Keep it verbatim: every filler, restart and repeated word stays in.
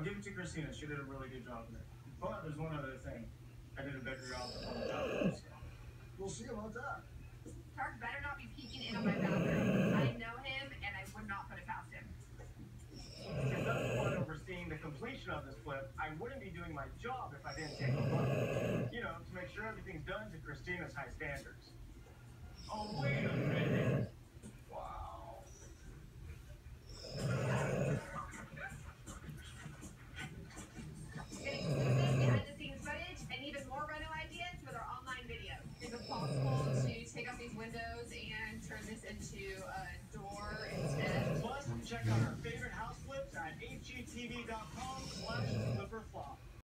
give it to Christina. She did a really good job of it. But there's one other thing. I did a better job on the bathroom. So. We'll see about that. Tark better not be peeking in on my bathroom. I know him, and I would not put it past him. If that's the one overseeing the completion of this flip, I wouldn't be doing my job if I didn't take a look. You know, to make sure everything's done to Christina's high standards. Oh, wait a minute. Wow. Getting exclusive behind-the-scenes footage and even more reno ideas with our online video. Is it possible to take out these windows and turn this into a door instead? Plus, check out our favorite house flips at H G T V dot com slash